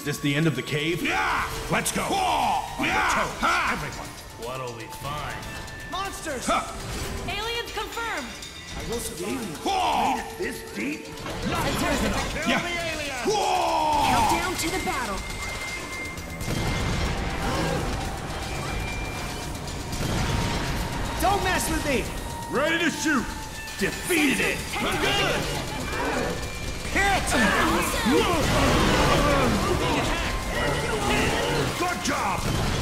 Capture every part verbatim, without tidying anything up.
Is this the end of the cave? Yeah! Let's go! Oh, on yeah. your toes, Ha. everyone! What'll we find? Monsters! Huh. Aliens confirmed! I will survive. Oh. Made it this deep? Sensors detected. Kill Yeah. the alien! Whoa. Countdown to the battle. Don't mess with me! Ready to shoot. Defeated it! I'm good! Hit! Good job!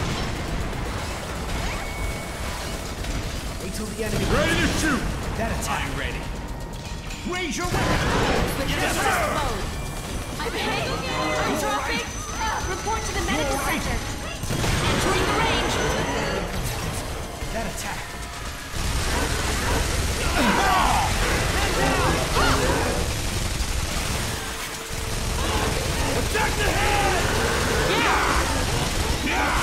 Wait till the enemy... Ready to shoot. That attack. I'm ready. Raise your weapon! Yes, sir! I'm hit! I'm dropping! Report to the medical center! Entering the range! That attack. Attack the head! Yeah! Yeah!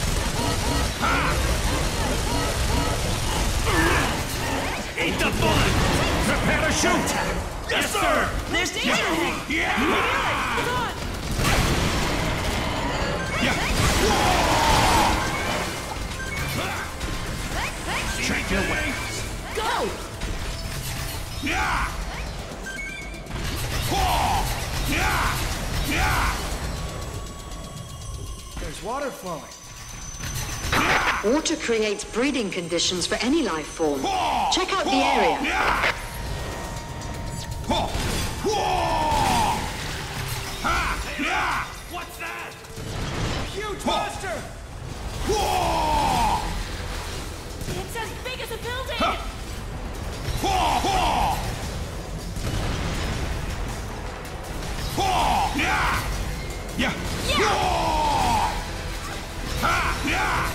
Eat the bullet! Prepare to shoot! Yes, sir! There's danger ahead! Yeah! Hold on! Check your wings! Go! Yeah! Oh! Yeah! Yeah! There's water flowing. Water creates breeding conditions for any life form. Oh! Check out the Oh! area. Yeah! Oh! Oh! Ha! Yeah! What's that? Huge monster! Oh! It's as big as a building! Oh! Oh! Oh! Yeah! Yeah! Yeah! Oh! Ha! Yeah!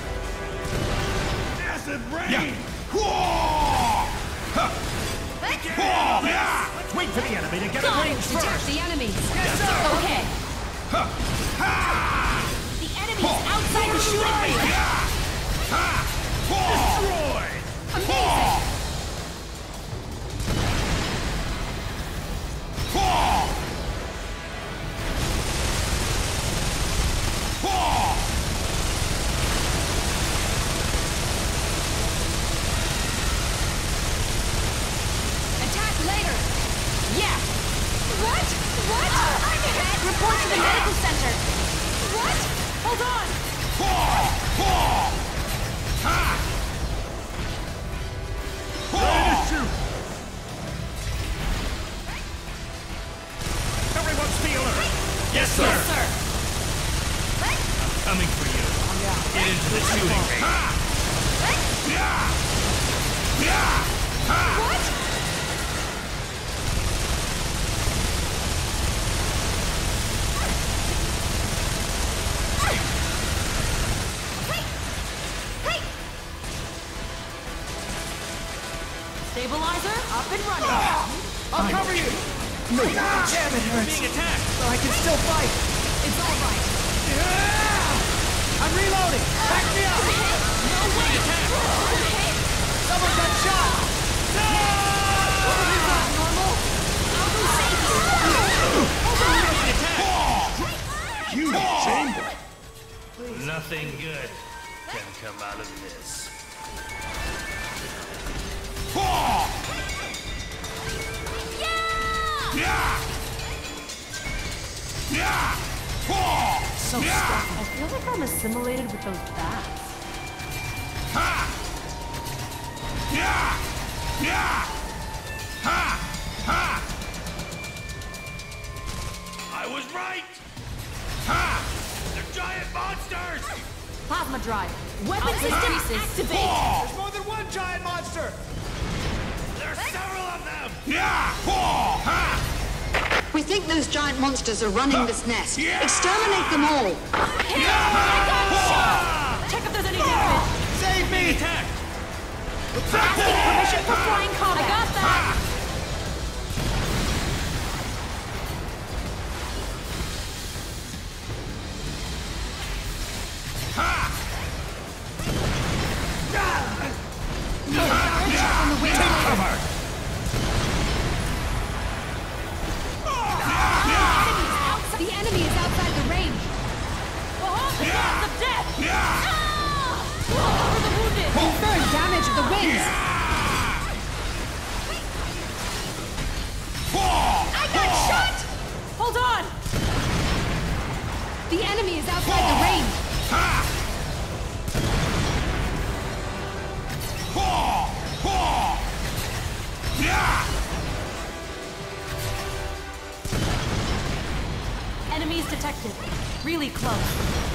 Acid rain! Yeah. Oh! Ha! Oh! Yeah! Wait for the enemy to get Go! a range Detach first! the enemies! Yes, sir! Okay. Ha! Ha! The enemy's outside the shooting range! Yeah! Ha! Oh! Destroyed. Amazing! Oh! Oh! Attack later! Yeah! What? What? I'm hit! Report to the medical center! What? Hold on! Oh! Oh! Ha! Ready to Oh! shoot. Everyone's be alert! Yes, sir. Yes, sir! Coming for you. Get into the shooting range. Ha! Yeah! Yeah! Ha! What? Stabilizer up and running. I'll cover you! No. Damn, it hurts. Being attacked. But I can still fight. It's all right. Yeah! I'm reloading! Back me up! No way! Okay. Someone got shot! Is that normal? I'll go save you. Hold on. Huge chamber! Nothing good can come out of this. Oh! Yeah! Yeah! Yeah! Oh! So yeah! stuffy. I feel like I'm assimilated with those bats. Ha! Yeah! Yeah! Ha! Ha! I was right! Ha! They're giant monsters! Plasma drive. Weapon system activate. Oh! There's more than one giant monster! There's several of them! Yeah! Oh! Ha! We think those giant monsters are running this nest. Yeah! Exterminate them all. Check if there's any damage. Save me! Attack! Asking permission for flying combat. I got that. On the way Take cover! The enemy is outside the The enemy is outside the range! Enemies detected. Really close.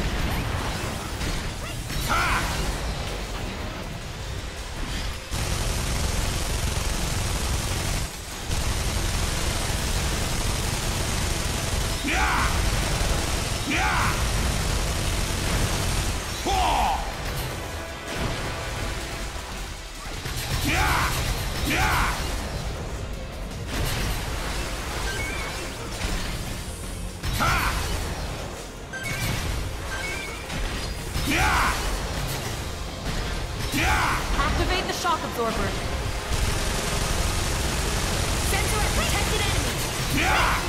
Activate the shock absorber. Sensor at protected enemy.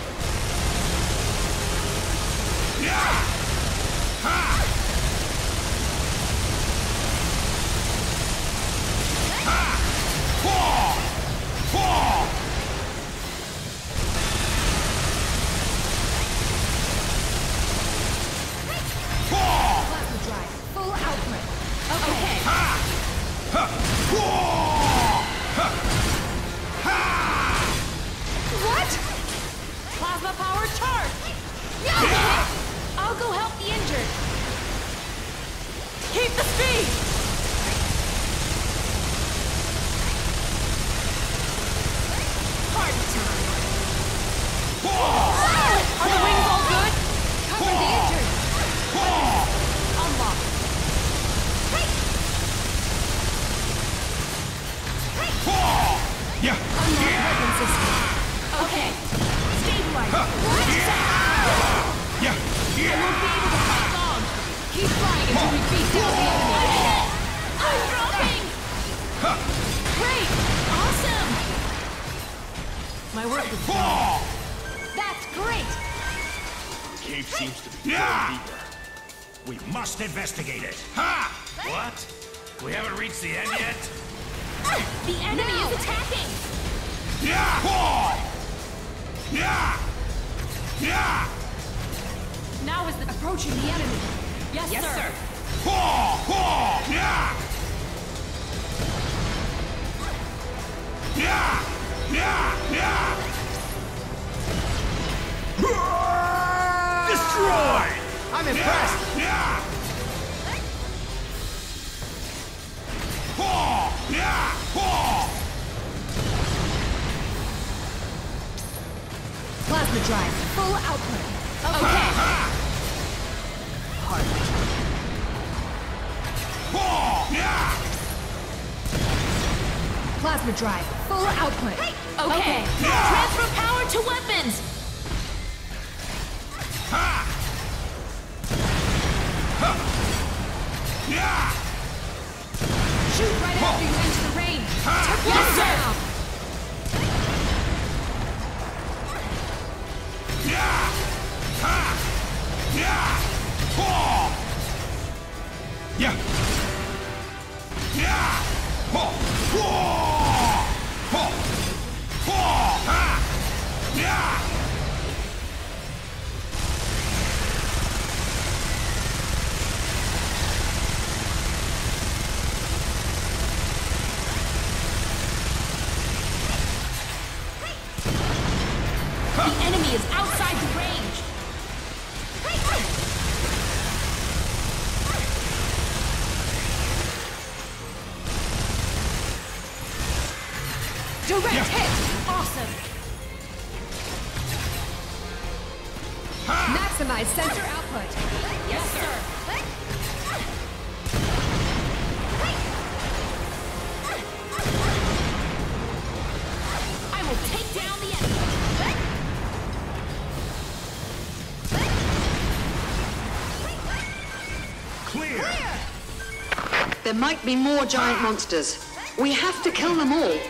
Plasma drive. Full output. Okay. What? Plasma power charge! No! I'll go help the injured. Keep the speed! Party time! Are the wings all good? Cover the injured! Unlock. Yeah. Unlock weapon system. Okay. Stabilize. What? Yeah. I won't be able to fight long. Keep flying until we beat down the enemy. I'm dropping! Great! Awesome! My work is done. That's great! The cave seems to be Yeah. going deeper. We must investigate it. Ha! What? We haven't reached the end yet? The enemy is attacking! Yeah. Yeah. Yeah. Now is the approaching the enemy. Yes, Yes, sir. sir. Yeah. Yeah. Yeah. Yeah. Destroyed! I'm impressed. Yeah. Yeah. Plasma drive, full output. Okay. Hard. Plasma drive, full output. Okay. Transfer power to weapons. Shoot right after you enter the range. Yes, sir. Yeah. Yeah. Ho. Ho. Ho. Ho. Ha. Yeah. The enemy is outside the range. Direct Yeah. hit! Awesome! Maximize sensor output. Yes, sir. I will take down the enemy. Clear. There might be more giant monsters. We have to kill them all.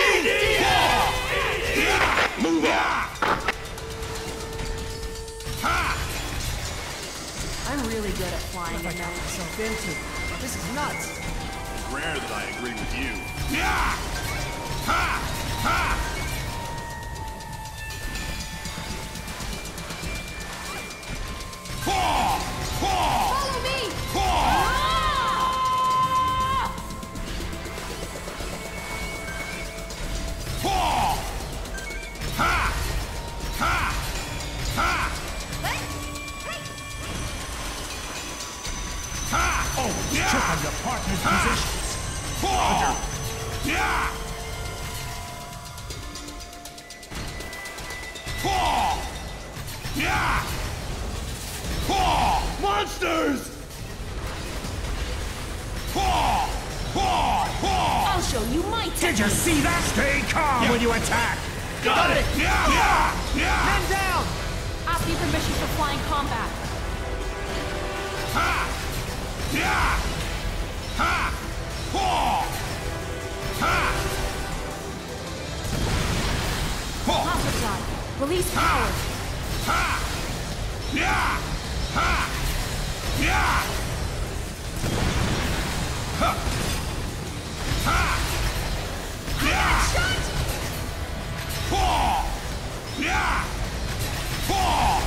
Move on. I'm really good at flying What have I got myself into? This is nuts. It's rare that I agree with you. Yeah. Ha. Ha. Ho. Check on your partner's positions. Roger. Yeah! Yeah! Monsters! I'll show you my Did technique. you see that? Stay calm Yeah. when you attack. Got it! Yeah! Yeah! Yeah! Men down! Asking permission for flying combat. Ha! Yeah! Ha! Ha! Ha! Plasma fly. Release power. Ha! Yeah! Ha! Yeah! Ha! Ha! Yeah! Shot! Ha! Yeah! Ha!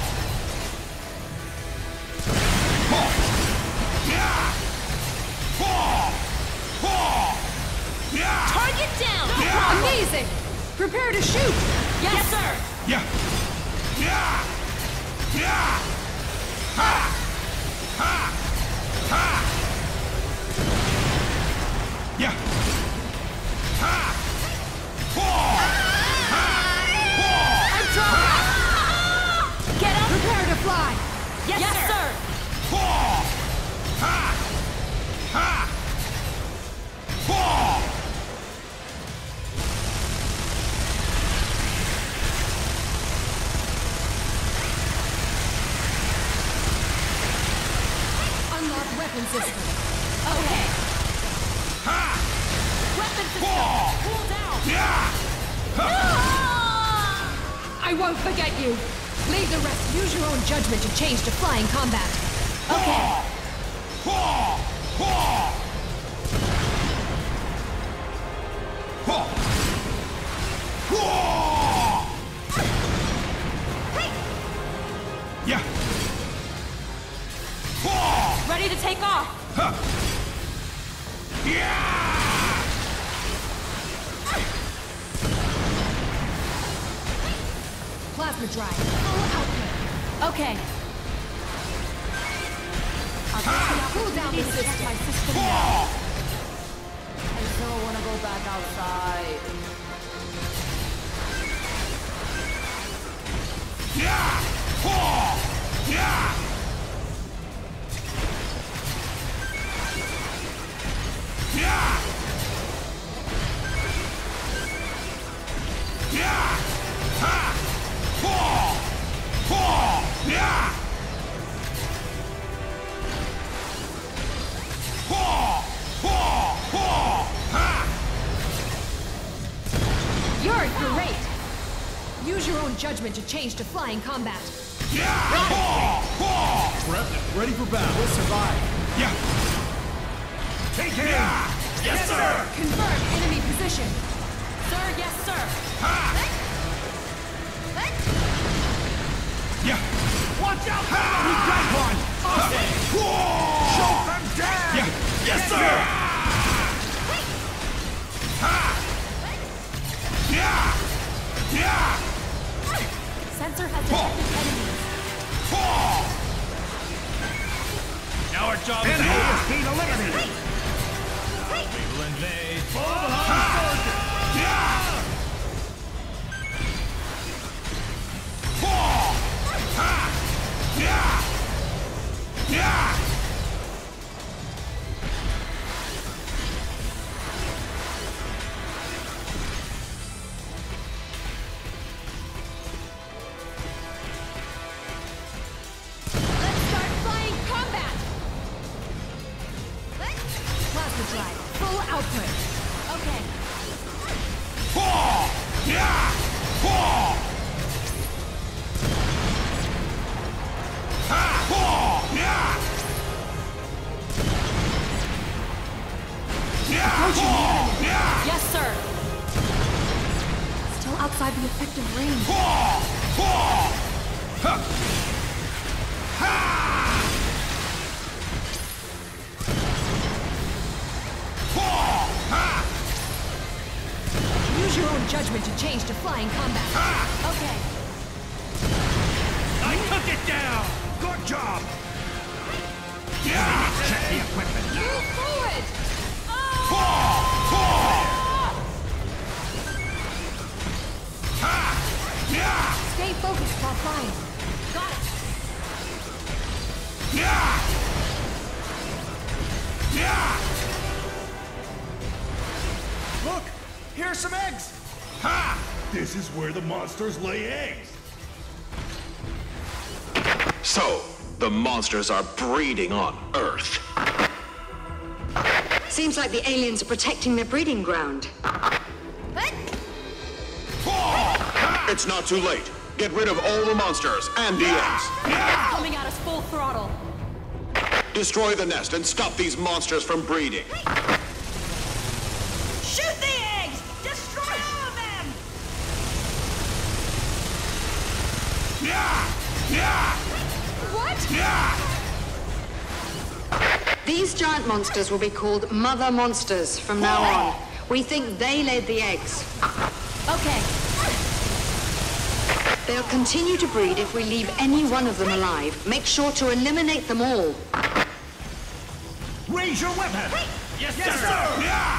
Ha! Yeah! Ha! Ha! Yeah! Target down! Yeah! Amazing! Prepare to shoot! Yes, sir! Yeah! Yeah! Yeah! Ha! Ha! Ha! Yeah! Ha! Ha! Ha! I'm trying! Get up! Prepare to fly! Yes, sir! Ha! Ha! Ha! Ha! Unlock weapon system. Okay. Ha! Weapon system! Cool down! Yeah! Ah! I won't forget you! Leave the rest. Use your own judgment to change to flying combat. Okay. Ha! Ha! Ha! Ha! Yeah! Ha! Ready to take off! Ha! Yeah! Plasma drive. Full output. Okay. I'll Cool down the test system. my system now. I don't want to go back outside. Yeah! Ha! Yeah! Yeah! Yeah! Ha! Ha! Ha! Yeah! Ha! Ha! Ha! Ha! You're great! Use your own judgment to change to flying combat. Yeah! Ha! Ha! Prepped. Ready for battle. We'll survive. Yeah! Take aim. Yeah! Yes, sir! Confirm enemy position. Sir, yes, sir. Ha! Yeah! Watch out! Ha! We got one. Okay! Shoot them down. Yeah! Yes, sir! Ha! Yeah! Yeah! Sensor has detected enemies. Ha! Now our job is Enemy over. is being eliminated. We will invade. Yeah! Ha! Ha! Yeah! Yeah! Let's start flying combat! Plasma drive. Full output. Okay. Ha! Yeah! Ha! Ha! Ha! Yeah! Yeah! Ha! Yeah! Yes, sir. Still outside the effective range. Ha! Ha! Ha! Ha! Ha! Ha! Use your own judgment to change to flying combat. Okay. I took it down. Good job. Check the equipment now. Move forward! Stay focused while flying. Got it! Look! Here's some eggs! This is where the monsters lay eggs. So, the monsters are breeding on Earth. Seems like the aliens are protecting their breeding ground. It's not too late. Get rid of all the monsters and the eggs. Coming at us full throttle. Destroy the nest and stop these monsters from breeding. Shoot the eggs! Destroy all of them! What? These giant monsters will be called mother monsters from now on. We think they laid the eggs. Okay. They'll continue to breed if we leave any one of them alive. Make sure to eliminate them all. Raise your weapon! Yes, Yes, sir. sir!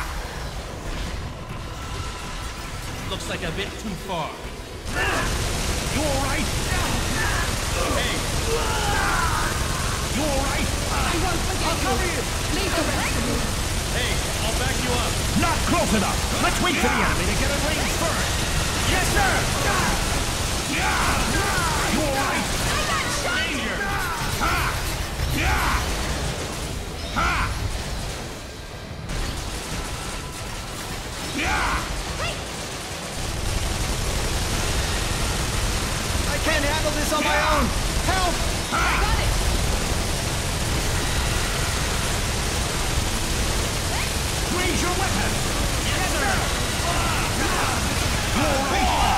Looks like a bit too far. You alright? Hey, You alright? I won't forget I'll cover you! Leave the rest of you. hey, I'll back you up. Not close enough! Let's wait for the enemy to get in range first! Yes, sir! You alright? Danger! I can't handle this on my own! Help! Got it! Raise your weapon! Yes, sir! You alright?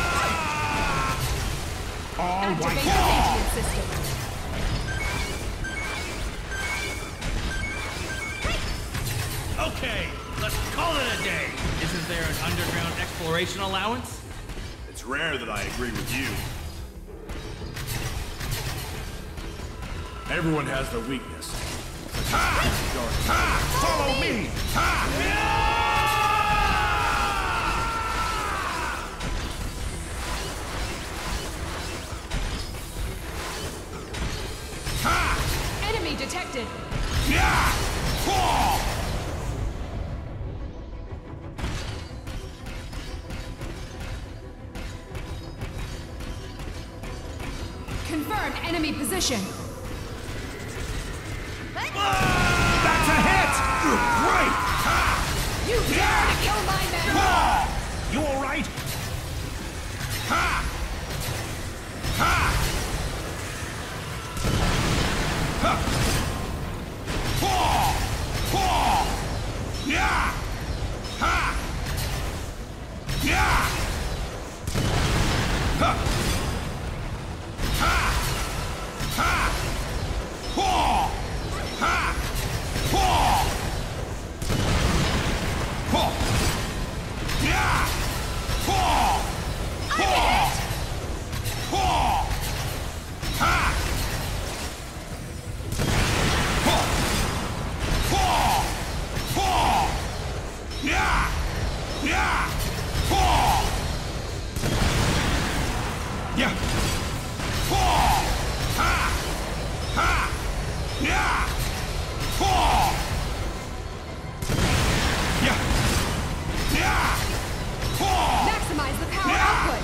All Activate right. the sentient system. Okay, let's call it a day. Isn't there an underground exploration allowance? It's rare that I agree with you. Everyone has their weakness. Follow me! Enemy detected. Confirm enemy position. That's a hit! Great! You dare to kill my man! You alright? Maximize the power output.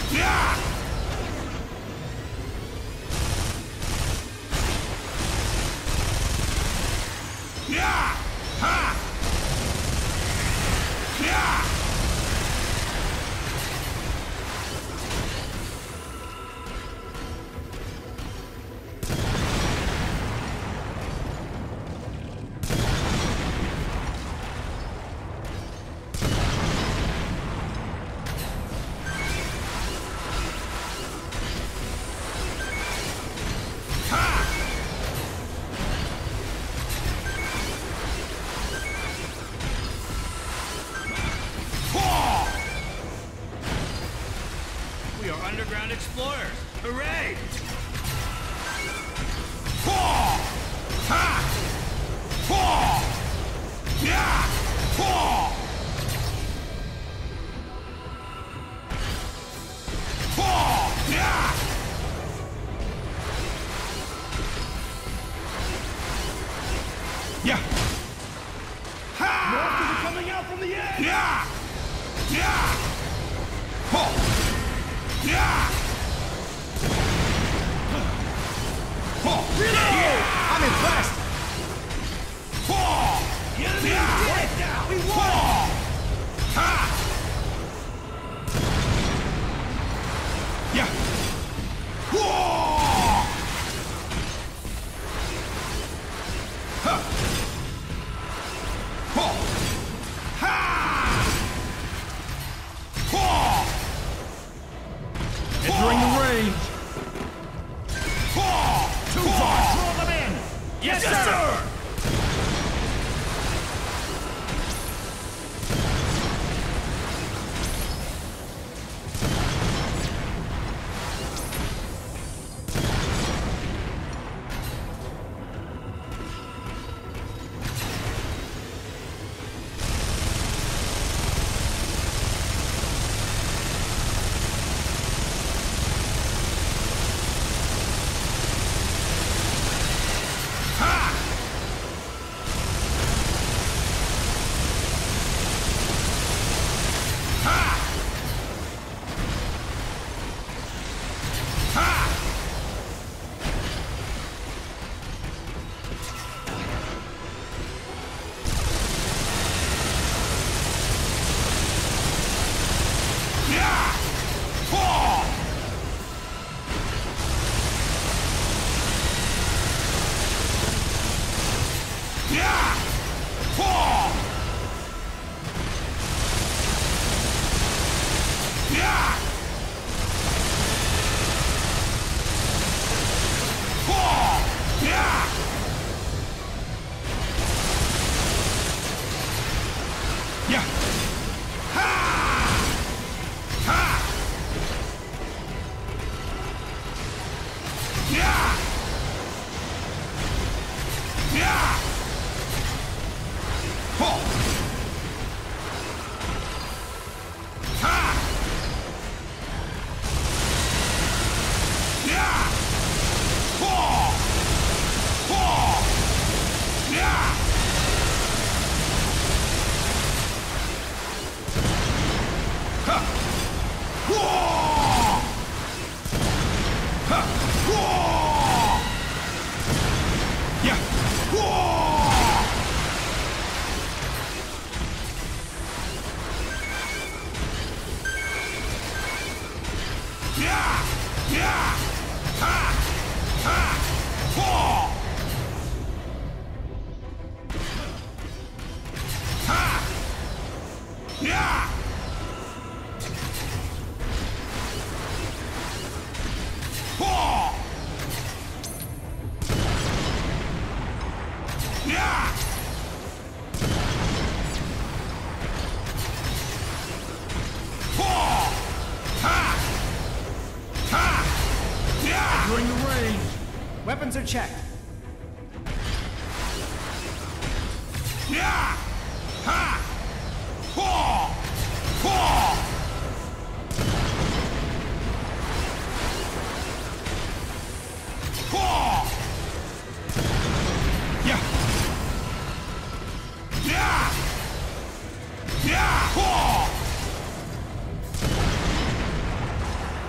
Yeah! Yeah! Ha! Yeah! We are underground explorers. Hooray! Yeah! Monsters are coming out from the edge! Yeah! Yeah! Ho! Yeah! Ho! Reload! I'm impressed! Ho! The enemy Yeah! is dead now! We won! Ho! Ha! Yeah! Whoa! Ha! Ho! Ha! Ho! Entering the range! Ho! Two guards, draw them in! Yes, sir! Entering the range! Weapons are checked. Yeah! Ha! Ho! Ho! Ho! Yeah! Yeah! Yeah! Ho!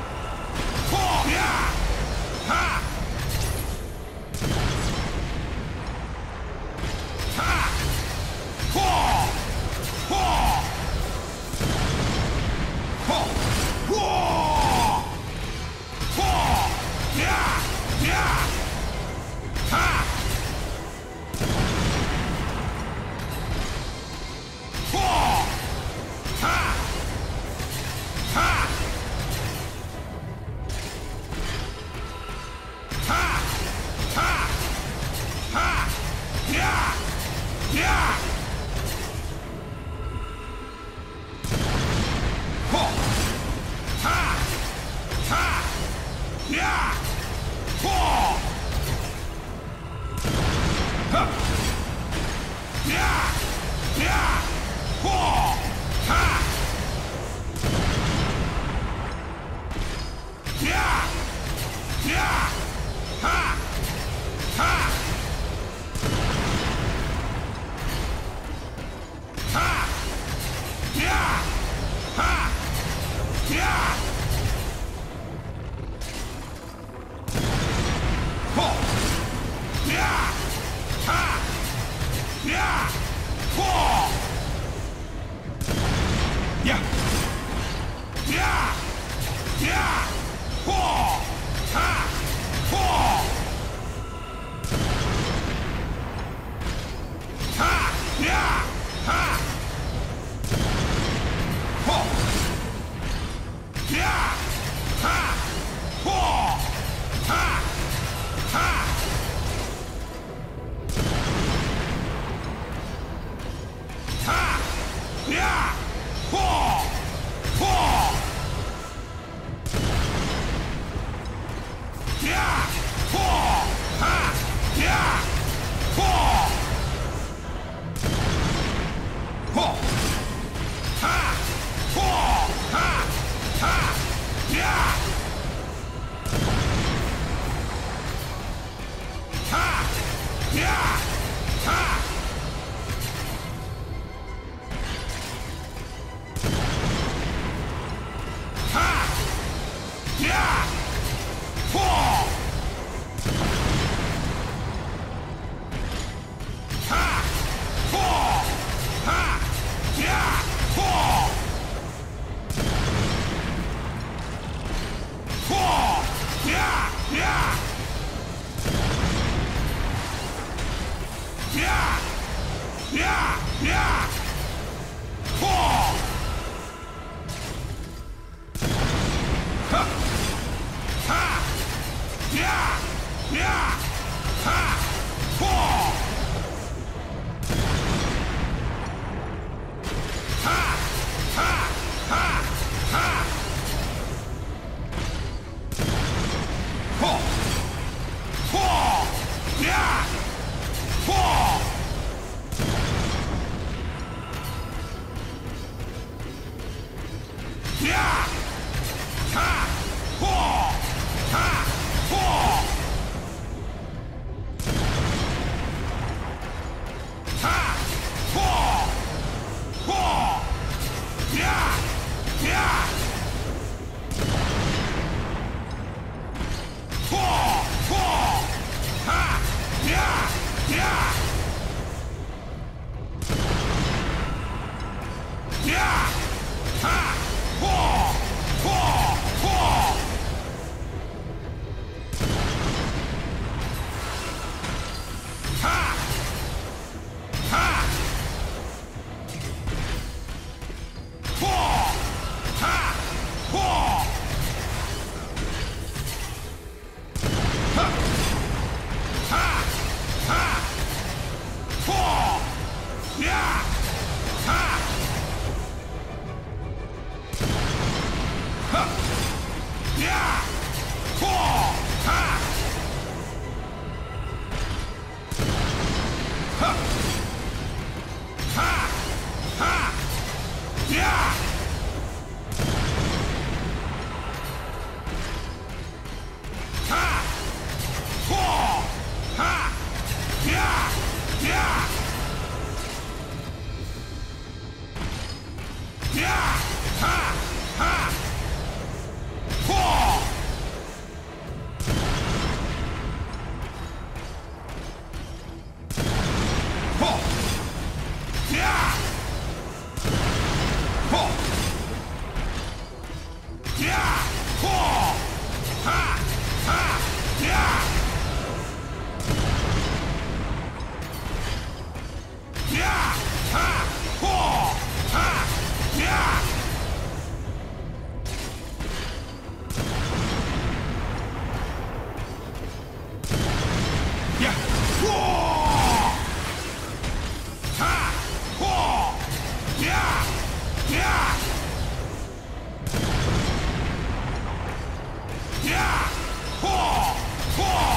Yeah!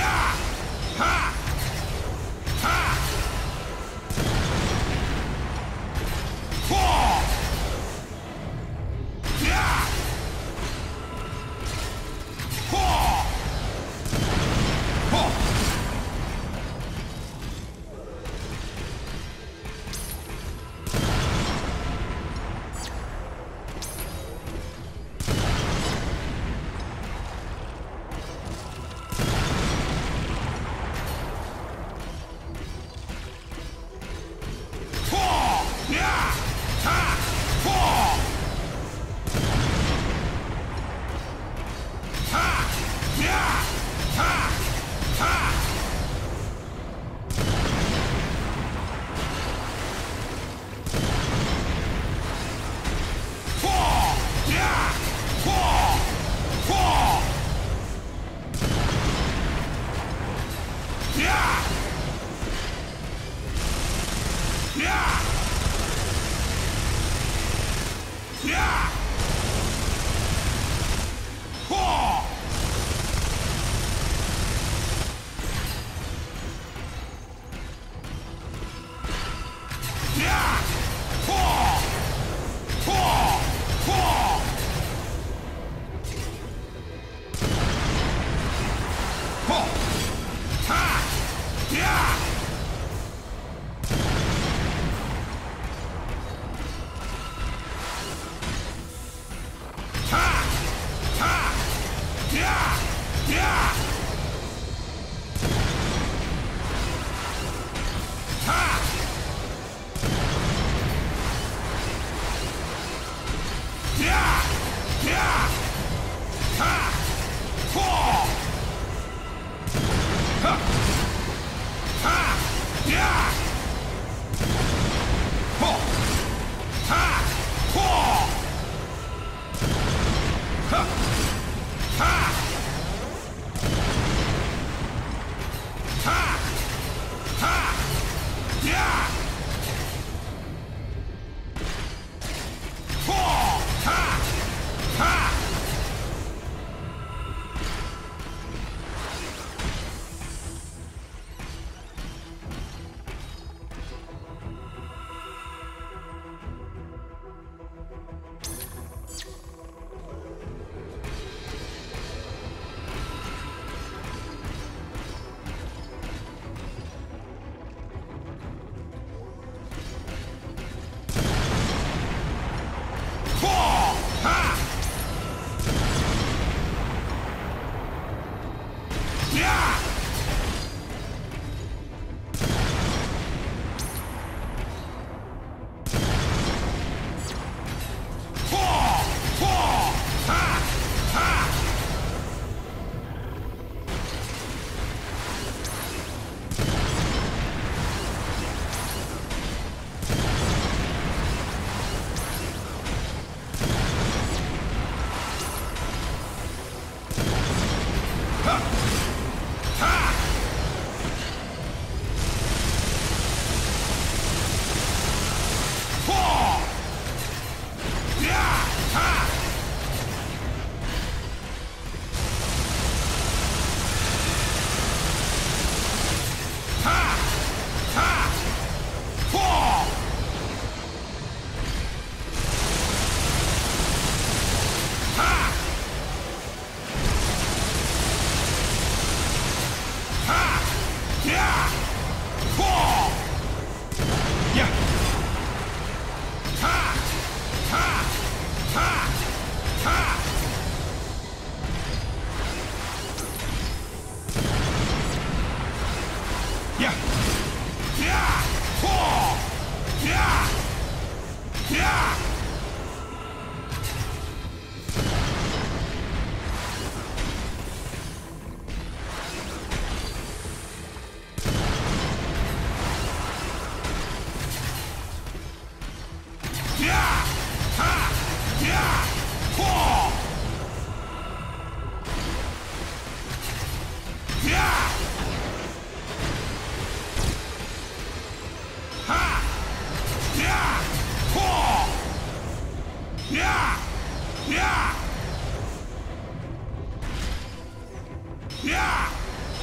Yeah!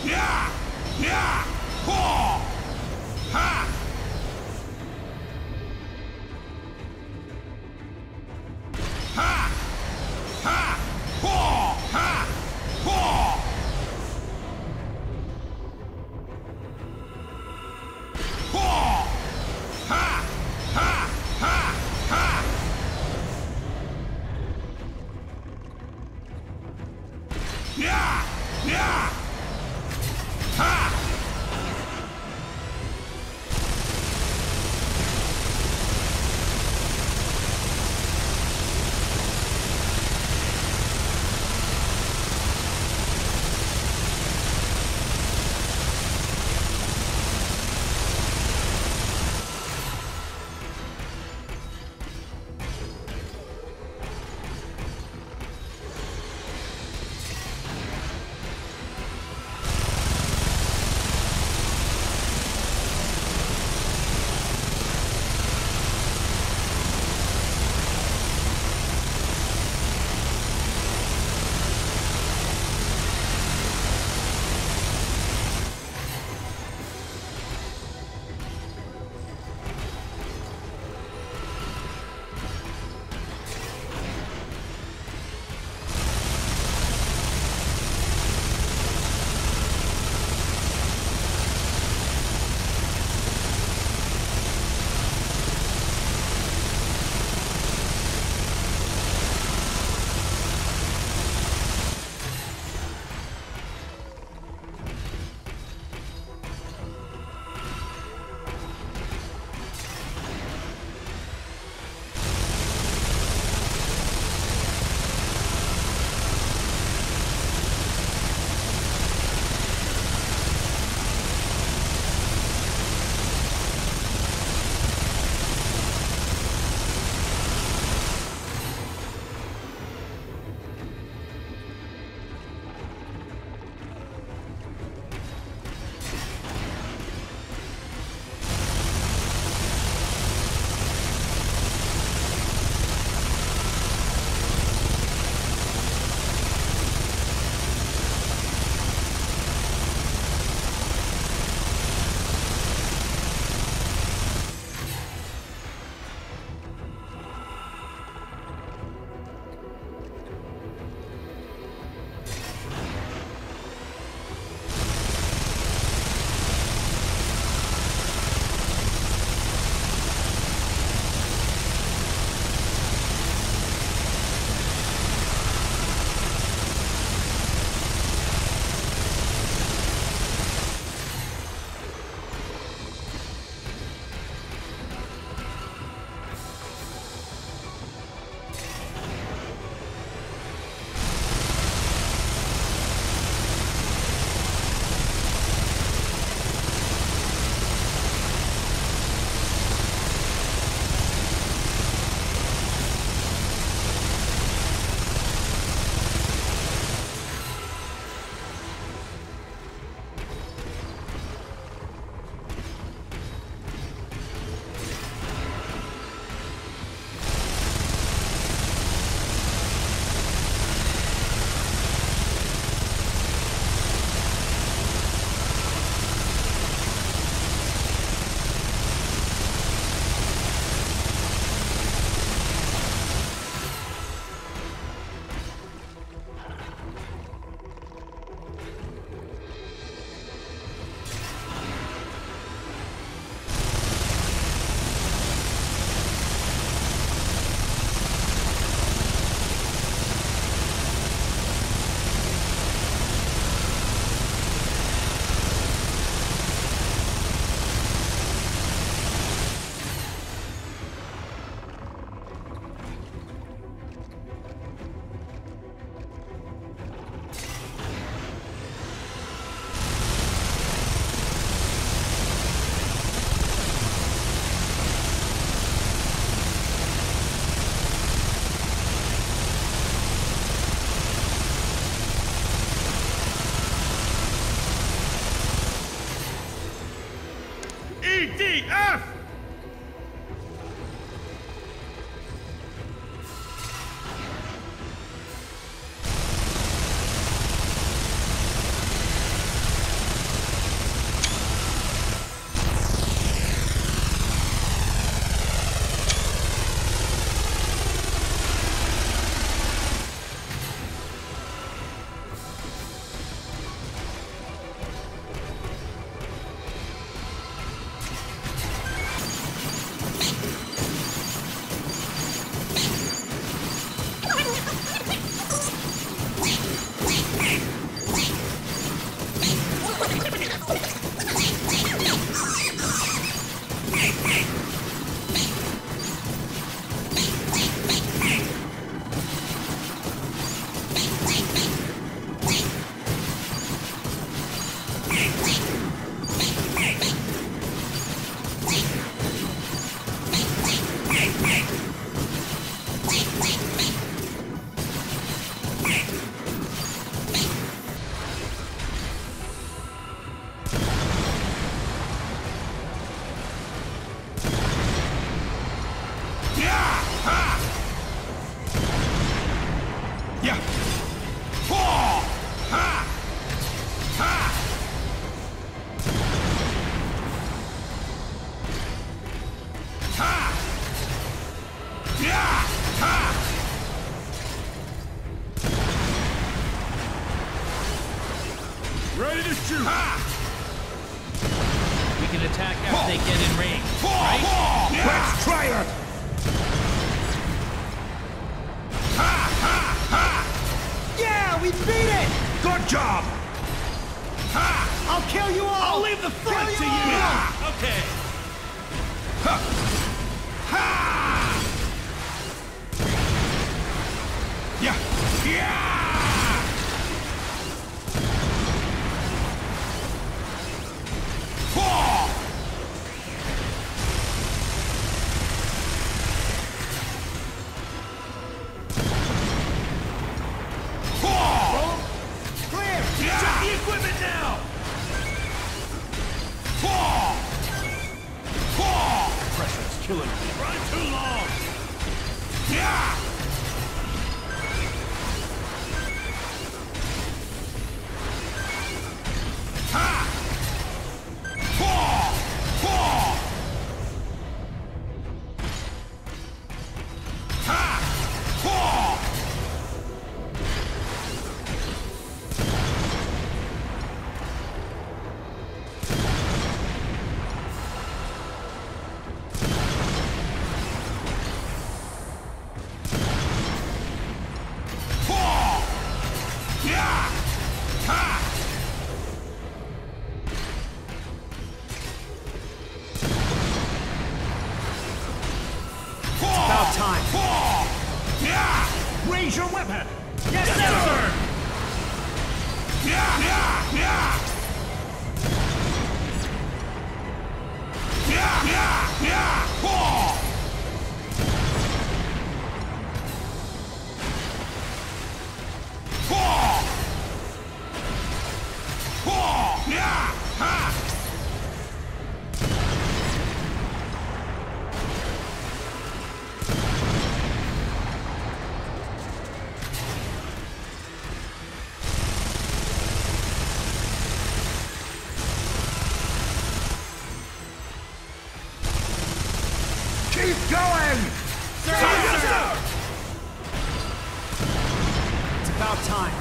Yeah! Yeah! Whoa! Ha! Ha! Ha! Whoa! Ha! Whoa! Whoa! Ha! Ha! Ha! Ha! Yeah! Yeah! Ha! E D F! Ready to shoot! Ha! We can attack after they get in range, right? Let's try it! Ha! Ha! Ha! Yeah, we beat it! Good job! Ha! I'll kill you all! I'll leave the front Kill to you you! all! Okay. Ha! Ha! Yeah! Yeah! Four! Four! Clear! Yeah! Check the equipment now! Four! Four! Pressure's killing me. Run too long! Yeah! Ha! Four! Four! Ha! Four! Four! Yeah! Ha! Four! About time. Four! Yeah! Raise your weapon! Yes, sir! Yeah! Yeah! Yeah! Yeah! Yeah! Yeah! Four! Four! Four! Yeah! Ha! Keep going! Sir, yes, sir! It's about time.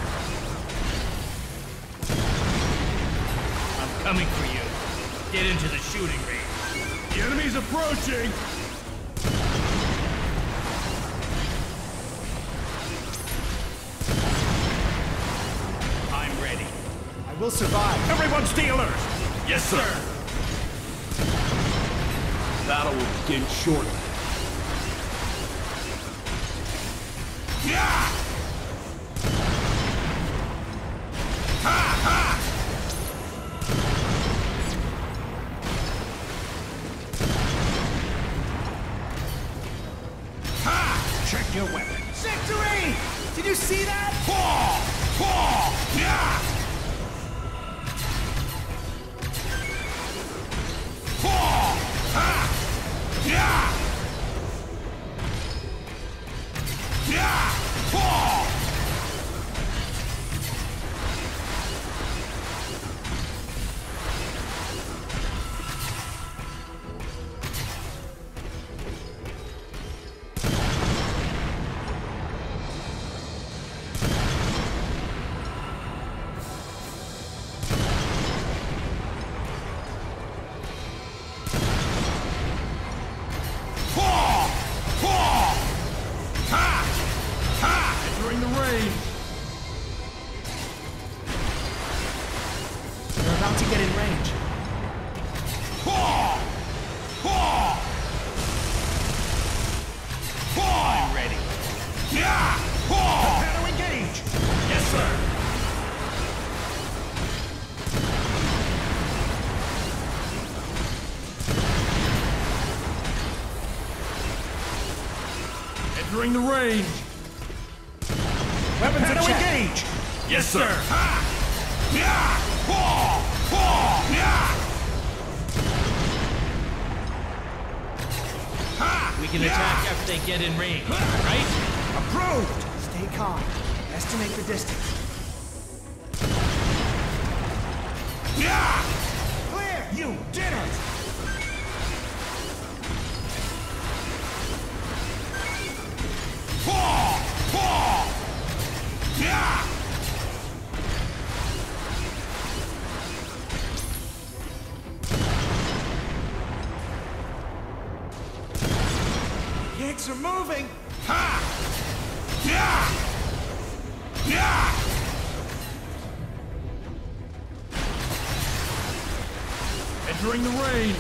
I'm coming for you. Get into the shooting range. The enemy's approaching! I'm ready. I will survive. Everyone stay alert! Yes, sir! Battle will begin shortly. Yeah! Ha! Ha! Ha! Check your weapon. Victory! Did you see that? Four! Four! Yeah! Four! Ha! Yeah! Yeah! Four! Four! Four! Ha! Ha! Entering the range! They're about to get in range. Four! Four! Four! I'm ready. Yeah! Four! Prepare to engage! Yes, sir! Entering the range! Weapons Prepare in to check. engage! Yes, sir! Ha! Yeah! Four! Four! Yeah! Ha! We can yeah! attack after they get in range, right? Approved! Stay calm. Estimate the distance. Yeah! Clear! You did it! Four! Four! Yeah! units are moving! Ha! Yeah! Yeah! Entering the range!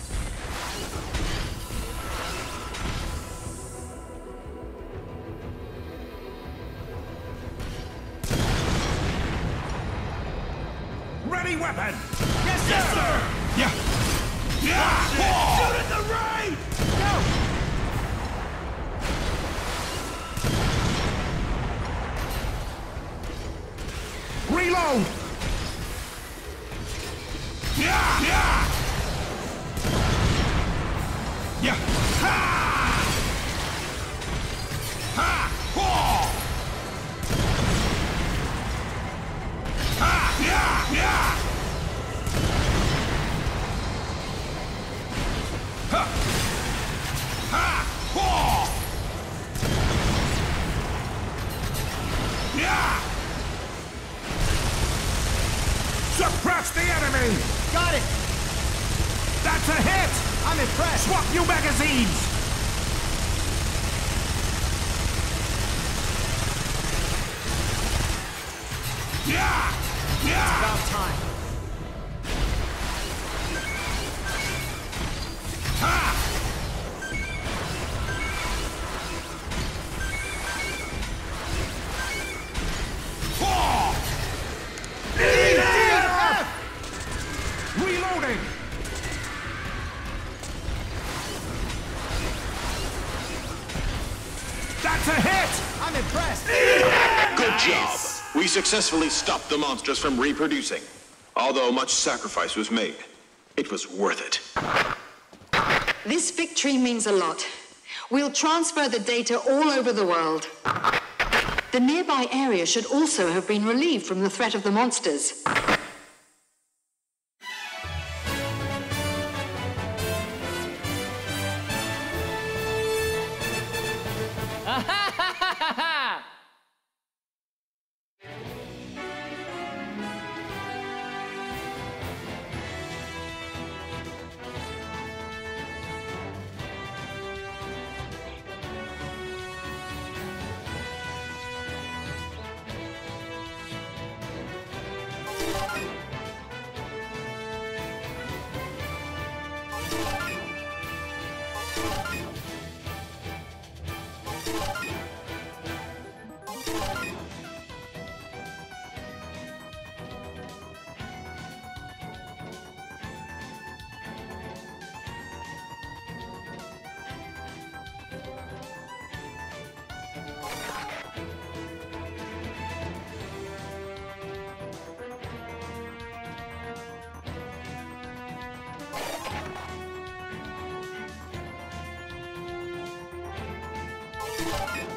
Ready weapon! Yes, sir! Yes, sir! Yeah! Yeah! Shoot at the right! Go! Reload! Yeah! Yeah! Yeah! Ha! Ha! Whoa! Ha! Yeah! Yeah! Ha! Ha! Whoa! Yeah! Suppress the enemy! Got it! That's a hit! I'm impressed! Swap new magazines! Yeah! Yeah! About time. Ha! Whoa! E D F! Reloading! That's a hit! I'm impressed! Good job. We successfully stopped the monsters from reproducing. Although much sacrifice was made, it was worth it. This victory means a lot. We'll transfer the data all over the world. The nearby area should also have been relieved from the threat of the monsters. Yeah!